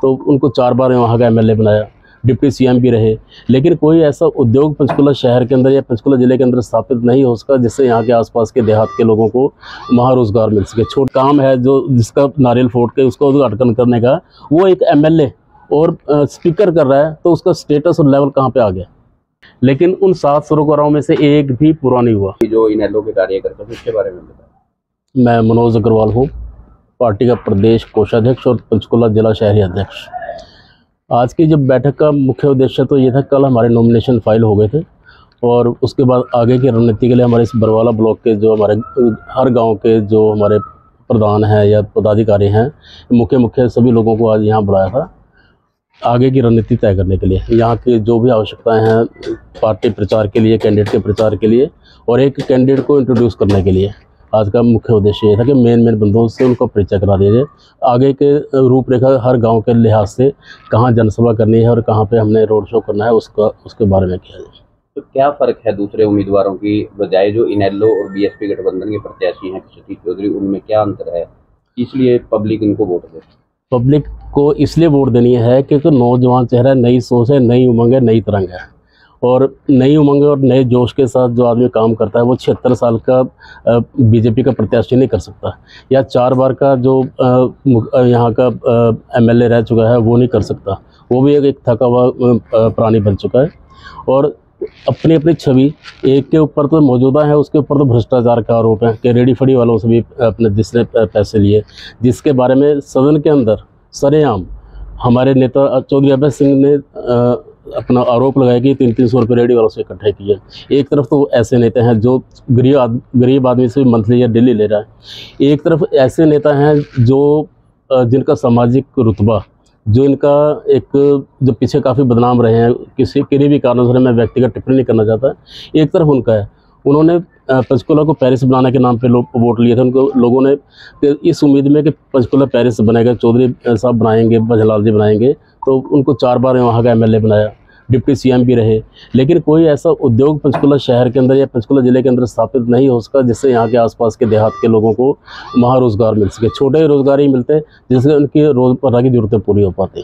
तो उनको 4 बार वहाँ का एमएलए बनाया, डिप्टी सीएम भी रहे, लेकिन कोई ऐसा उद्योग पंचकुला शहर के अंदर या पंचकुला ज़िले के अंदर स्थापित नहीं हो सका जिससे यहाँ के आसपास के देहात के लोगों को वहाँ रोज़गार मिल सके। छोटा काम है जो जिसका नारियल फोड़ के उसका उद्घाटन करने का, वो एक एमएलए और स्पीकर कर रहा है, तो उसका स्टेटस और लेवल कहाँ पे आ गया। लेकिन उन 7 सरोकारों में से एक भी पूरा नहीं हुआ। जो इनेलो के कार्यकर्ता थे उसके बारे में बताएं। मैं मनोज अग्रवाल हूँ, पार्टी का प्रदेश कोषाध्यक्ष और पंचकुला जिला शहरी अध्यक्ष। आज की जब बैठक का मुख्य उद्देश्य तो ये था, कल हमारे नॉमिनेशन फाइल हो गए थे और उसके बाद आगे की रणनीति के लिए हमारे इस बरवाला ब्लॉक के जो हमारे हर गांव के जो हमारे प्रधान हैं या पदाधिकारी हैं, मुख्य सभी लोगों को आज यहाँ बुलाया था आगे की रणनीति तय करने के लिए। यहाँ की जो भी आवश्यकताएं हैं पार्टी प्रचार के लिए, कैंडिडेट के प्रचार के लिए और एक कैंडिडेट को इंट्रोड्यूस करने के लिए आज का मुख्य उद्देश्य ये था कि मेन बंदों से उनको परिचय करा दिया जाए। आगे के रूपरेखा हर गांव के लिहाज से कहाँ जनसभा करनी है और कहाँ पे हमने रोड शो करना है उसके बारे में किया जाए। तो क्या फ़र्क है दूसरे उम्मीदवारों की बजाय, जो इनेलो और बीएसपी गठबंधन के प्रत्याशी हैं सतीश चौधरी, उनमें क्या अंतर है, इसलिए पब्लिक इनको वोट दे? पब्लिक को इसलिए वोट देनी है क्योंकि नौजवान चेहरा, नई सोच है, नई उमंग है, नई तरंग है और नई उमंग और नए जोश के साथ जो आदमी काम करता है वो 76 साल का बीजेपी का प्रत्याशी नहीं कर सकता, या 4 बार का जो यहाँ का एमएलए रह चुका है वो नहीं कर सकता। वो भी एक थका हुआ प्राणी बन चुका है और अपनी अपनी छवि एक के ऊपर तो मौजूदा है, उसके ऊपर तो भ्रष्टाचार का आरोप है कि रेडी फड़ी वालों से भी अपने जिसने पैसे लिए, जिसके बारे में सदन के अंदर सरेआम हमारे नेता चौधरी अभय सिंह ने अपना आरोप लगाया कि 300 रुपये रेडी वालों से इकट्ठे किए। एक तरफ तो ऐसे नेता हैं जो गरीब आदमी से मंथली या डेली ले रहा है, एक तरफ ऐसे नेता हैं जो जिनका सामाजिक रुतबा, जो इनका एक जो पीछे काफ़ी बदनाम रहे हैं, किसी भी कारणों से मैं व्यक्तिगत टिप्पणी नहीं करना चाहता, एक तरफ उनका है। उन्होंने पंचकुला को पेरिस बनाने के नाम पे वोट लिए थे। उनको लोगों ने इस उम्मीद में कि पंचकुला पेरिस बनेगा, चौधरी साहब बनाएंगे, भजलाल जी बनाएंगे, तो उनको 4 बार वहाँ का एमएलए बनाया, डिप्टी सीएम भी रहे, लेकिन कोई ऐसा उद्योग पंचकुला शहर के अंदर या पंचकुला ज़िले के अंदर स्थापित नहीं हो सका जिससे यहाँ के आसपास के देहात के लोगों को वहाँ रोज़गार मिल सके। छोटे रोज़गार ही मिलते जिससे उनकी रोज़मर्रा की ज़रूरतें पूरी हो पाती।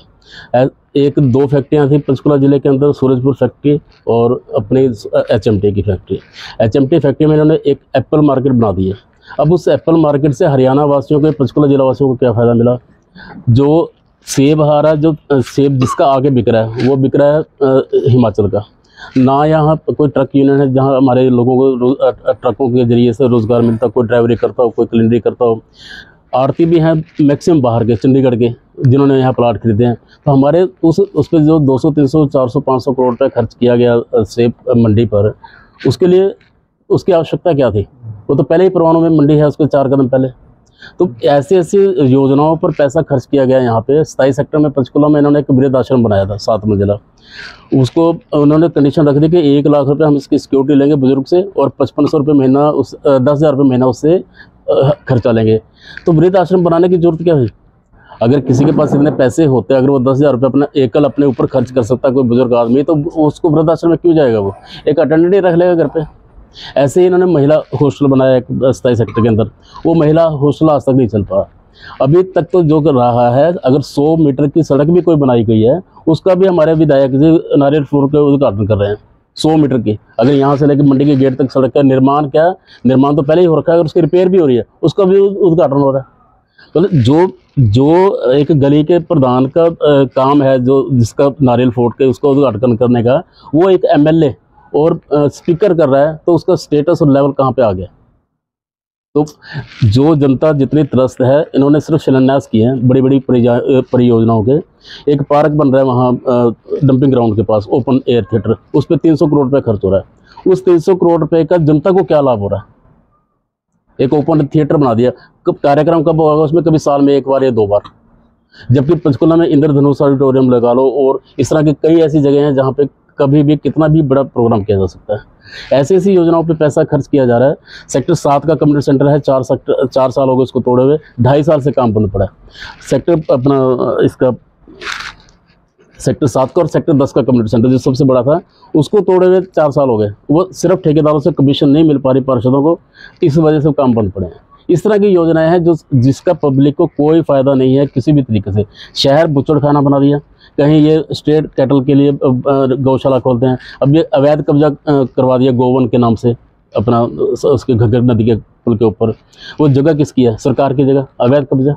1-2 फैक्ट्रियाँ थी पंचकुला ज़िले के अंदर, सूरजपुर फैक्ट्री और अपनी एचएमटी की फैक्ट्री। एचएमटी फैक्ट्री में इन्होंने एक एप्पल मार्केट बना दी है। अब उस एप्पल मार्केट से हरियाणा वासियों को, पंचकुला जिला वासियों को क्या फ़ायदा मिला? जो सेब आ रहा है, जो सेब जिसका आगे बिक रहा है वो बिक रहा है हिमाचल का। ना यहाँ कोई ट्रक यूनियन है जहाँ हमारे लोगों को ट्रकों के ज़रिए से रोज़गार मिलता, कोई ड्राइवरी करता हो, कोई क्लीनरी करता हो। आड़ती भी हैं मैक्सिमम बाहर के, चंडीगढ़ के, जिन्होंने यहाँ प्लाट खरीदे हैं। तो हमारे उस पर जो 200, 300, 400, 500 करोड़ रुपये खर्च किया गया सेब मंडी पर, उसके लिए उसकी आवश्यकता क्या थी? वो तो पहले ही परवाणु में मंडी है, उसके 4 कदम पहले। तो ऐसी योजनाओं पर पैसा खर्च किया गया। यहाँ पे 27 सेक्टर में पंचकुला में इन्होंने एक वृद्ध आश्रम बनाया था 7 मंजिला। उसको उन्होंने कंडीशन रख दी कि 1 लाख रुपए हम इसकी सिक्योरिटी लेंगे बुजुर्ग से और 5500 रुपये महीना, 10,000 रुपये महीना उससे खर्चा लेंगे। तो वृद्ध आश्रम बनाने की जरूरत क्या हुई? अगर किसी के पास इतने पैसे होते, अगर वो 10,000 रुपये अपना एकल अपने ऊपर खर्च कर सकता कोई बुजुर्ग आदमी, तो उसको वृद्ध आश्रम में क्यों जाएगा? वो एक अटेंडेंट ही रख लेगा घर पे। ऐसे ही इन्होंने महिला हॉस्टल बनाया एक 27 सेक्टर के अंदर, वो महिला हॉस्टल आज तक नहीं चल पाया। अभी तक तो जो कर रहा है, अगर 100 मीटर की सड़क भी कोई बनाई गई है उसका भी हमारे विधायक जी नारियल फोड़ के उद्घाटन कर रहे हैं। 100 मीटर की, अगर यहाँ से लेकर मंडी के गेट तक सड़क का निर्माण तो पहले ही हो रखा है, अगर उसकी रिपेयर भी हो रही है उसका भी उद्घाटन हो रहा है। तो जो एक गली के प्रधान का काम है, जो जिसका नारियल फोड़ के उसका उद्घाटन करने का, वो एक एमएलए और स्पीकर कर रहा है, तो उसका स्टेटस और लेवल कहाँ पे आ गया? तो जो जनता जितनी त्रस्त है, इन्होंने सिर्फ शिलान्यास किए हैं बड़ी बड़ी परियोजनाओं के। एक पार्क बन रहा है वहाँ डंपिंग ग्राउंड के पास, ओपन एयर थिएटर, उस पर 300 करोड़ रुपये खर्च हो रहा है। उस 300 करोड़ रुपये का जनता को क्या लाभ हो रहा है? एक ओपन थिएटर बना दिया, कार्यक्रम कब होगा उसमें? कभी साल में 1 बार या 2 बार। जबकि पंचकुला में इंद्रधनुष ऑडिटोरियम लगा लो और इस तरह की कई ऐसी जगह हैं जहाँ पे कभी भी कितना भी बड़ा प्रोग्राम किया जा सकता है। ऐसी योजनाओं पे पैसा खर्च किया जा रहा है। सेक्टर 7 का कम्युनिटी सेंटर है, 4 साल हो गए उसको तोड़े हुए, 2.5 साल से काम बंद पड़ा है। सेक्टर अपना इसका सेक्टर 7 का और सेक्टर 10 का कम्युनिटी सेंटर जो सबसे बड़ा था, उसको तोड़े हुए 4 साल हो गए। वो सिर्फ ठेकेदारों से कमीशन नहीं मिल पा रही पार्षदों को, इस वजह से काम बंद पड़े हैं। इस तरह की योजनाएं हैं जिसका पब्लिक को कोई फ़ायदा नहीं है किसी भी तरीके से। शहर बुचड़खाना बना दिया, कहीं ये स्टेट कैटल के लिए गौशाला खोलते हैं, अब ये अवैध कब्जा करवा दिया गोवन के नाम से अपना उसके घग्गर नदी के पुल के ऊपर। वो जगह किसकी है? सरकार की जगह, अवैध कब्जा,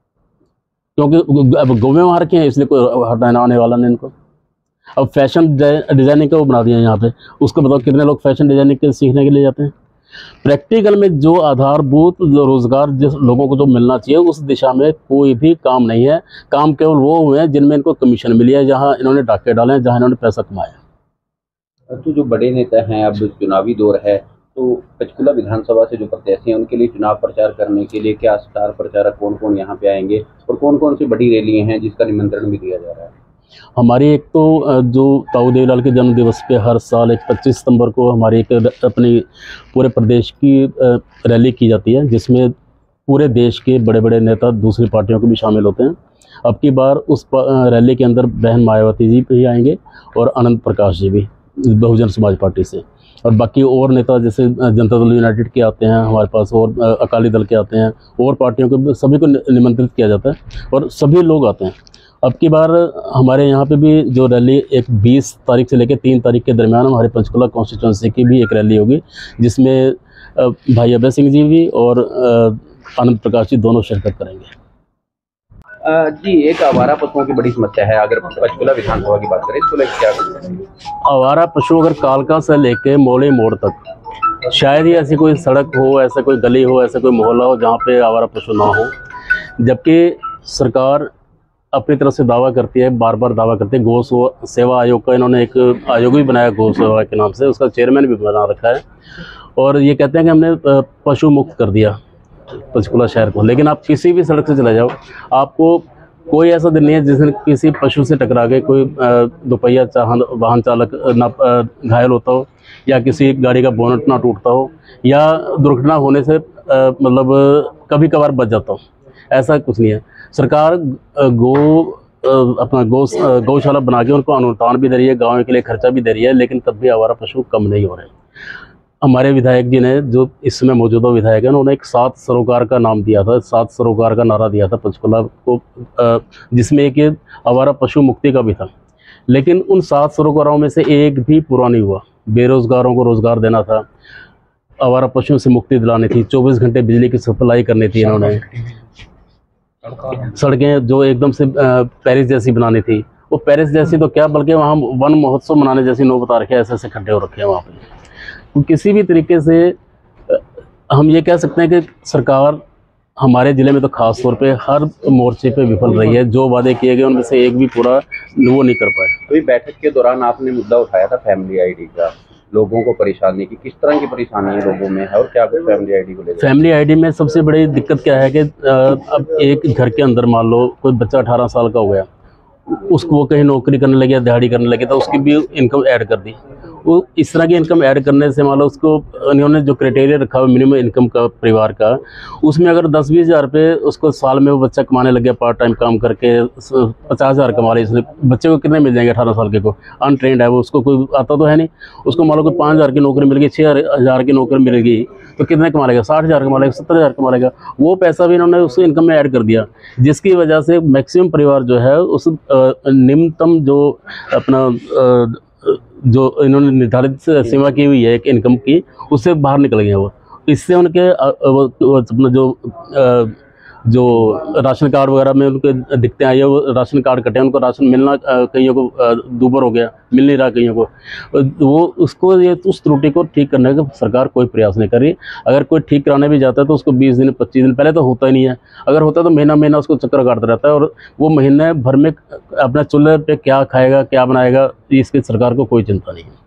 क्योंकि अब गौवें वहाँ रखे हैं इसलिए कोई हटाने आने वाला नहीं इनको। अब फैशन डिज़ाइनिंग का वो बना दिया यहाँ पे, उसको बताओ कितने लोग फैशन डिज़ाइनिंग के सीखने के लिए जाते हैं। प्रैक्टिकल में जो आधारभूत रोज़गार जिस लोगों को जो मिलना चाहिए उस दिशा में कोई भी काम नहीं है। काम केवल वो हुए हैं जिनमें इनको कमीशन मिली है, जहाँ इन्होंने डाके डाले हैं, जहाँ इन्होंने पैसा कमाया। तो जो बड़े नेता हैं, अब चुनावी दौर है, तो पंचकुला विधानसभा से जो प्रत्याशी हैं उनके लिए चुनाव प्रचार करने के लिए क्या स्टार प्रचारक कौन कौन यहाँ पे आएंगे और कौन कौन सी बड़ी रैलियाँ हैं जिसका निमंत्रण भी दिया जा रहा है? हमारी एक तो जो ताऊ देवीलाल के जन्म दिवस पे हर साल एक 25 सितंबर को हमारी एक अपनी पूरे प्रदेश की रैली की जाती है, जिसमें पूरे देश के बड़े बड़े नेता दूसरी पार्टियों के भी शामिल होते हैं। अब की बार उस रैली के अंदर बहन मायावती जी भी आएंगे और अनंत प्रकाश जी भी बहुजन समाज पार्टी से, और बाकी और नेता जैसे जनता दल यूनाइटेड के आते हैं हमारे पास, और अकाली दल के आते हैं, और पार्टियों के सभी को निमंत्रित किया जाता है और सभी लोग आते हैं। अब की बार हमारे यहाँ पे भी जो रैली एक 20 तारीख से लेकर 3 तारीख के दरमियान हमारे पंचकुला कॉन्स्टिट्यूंसी की भी एक रैली होगी, जिसमें भाई अभय सिंह जी भी और आनंद प्रकाश जी दोनों शिरकत करेंगे। जी, एक आवारा पशुओं की बड़ी समस्या है, अगर पंचकुला विधानसभा की बात करें इसको लेकर क्या करेंगे? आवारा पशु अगर कालका से लेके मोले मोड़ तक शायद ही ऐसी कोई सड़क हो, ऐसा कोई गली हो, ऐसा कोई मोहल्ला हो जहाँ पे आवारा पशु ना हो, जबकि सरकार अपनी तरफ से दावा करती है, बार बार दावा करती है। गौ सेवा आयोग का इन्होंने एक आयोग भी बनाया गौ सेवा के नाम से, उसका चेयरमैन भी बना रखा है, और ये कहते हैं कि हमने पशु मुक्त कर दिया पंचकुला शहर को। लेकिन आप किसी भी सड़क से चले जाओ, आपको कोई ऐसा दिन नहीं है जिस दिन किसी पशु से टकरा के कोई दोपहिया वाहन चालक ना घायल होता हो, या किसी गाड़ी का बोनट ना टूटता हो, या दुर्घटना होने से मतलब कभी कभार बच जाता हो। ऐसा कुछ नहीं है। सरकार अपना गौशाला बना के उनको अनुदान भी दे रही है, गाँव के लिए खर्चा भी दे रही है, लेकिन तब भी आवारा पशु कम नहीं हो रहे। हमारे विधायक जी ने, जो इस समय मौजूदा विधायक हैं, उन्होंने एक 7 सरोकार का नाम दिया था, 7 सरोकार का नारा दिया था पंचकुला को, जिसमें एक आवारा पशु मुक्ति का भी था। लेकिन उन 7 सरोकारों में से एक भी पूरा नहीं हुआ। बेरोजगारों को रोजगार देना था, आवारा पशुओं से मुक्ति दिलानी थी, 24 घंटे बिजली की सप्लाई करनी थी इन्होंने, सड़कें जो एकदम से पेरिस जैसी बनानी थी। वो पेरिस जैसी तो क्या, बल्कि वहाँ वन महोत्सव मनाने जैसी नौ बता रखे हैं, ऐसे ऐसे खड्डे हो रखे हैं वहाँ पे। तो किसी भी तरीके से हम ये कह सकते हैं कि सरकार हमारे ज़िले में तो ख़ास तौर पे हर मोर्चे पे विफल रही है। जो वादे किए गए उनमें से एक भी पूरा वो नहीं कर पाए। तो बैठक के दौरान आपने मुद्दा उठाया था फैमिली आईडी का, लोगों को परेशानी की, किस तरह की परेशानी है लोगों में है और क्या कुछ फैमिली आईडी को लेकर? फैमिली आईडी में सबसे बड़ी दिक्कत क्या है कि अब एक घर के अंदर मान लो कोई बच्चा 18 साल का हो गया, उसको वो कहीं नौकरी करने लगे या दिहाड़ी करने लगे, तो उसकी भी इनकम ऐड कर दी। वो इस तरह की इनकम ऐड करने से मान लो उसको उन्होंने जो क्राइटेरिया रखा हुआ मिनिमम इनकम का परिवार का, उसमें अगर 10-20 हज़ार रुपये उसको साल में वो बच्चा कमाने लग गया, पार्ट टाइम काम करके 50 हज़ार कमा रहे, इसलिए बच्चे को कितने मिल जाएंगे? 18 साल के को अनट्रेंड है वो, उसको कोई आता तो है नहीं। उसको मान लो कोई 5 हज़ार की नौकरी मिल गई, 6 हज़ार की नौकरी मिल गई, तो कितने कमा लेगा? 60 हज़ार कमा लेगा, 70 हज़ार कमा लेगा। वो पैसा भी इन्होंने उसको इनकम में ऐड कर दिया, जिसकी वजह से मैक्सिमम परिवार जो है उस निम्नतम जो अपना जो इन्होंने निर्धारित सीमा की हुई है एक इनकम की, उससे बाहर निकल गए वो। इससे उनके अपना जो राशन कार्ड वगैरह में उनके दिक्कतें आई है, वो राशन कार्ड कटे, उनको राशन मिलना कईयों को दूबर हो गया, मिल नहीं रहा कईयों को। वो उसको ये उस त्रुटि को ठीक करने का सरकार कोई प्रयास नहीं कर रही। अगर कोई ठीक कराने भी जाता है तो उसको 20 दिन 25 दिन पहले तो होता ही नहीं है, अगर होता है तो महीना महीना उसको चक्कर काटता रहता है, और वो महीने भर में अपना चूल्हे पे क्या खाएगा क्या बनाएगा इसकी सरकार को कोई चिंता नहीं है।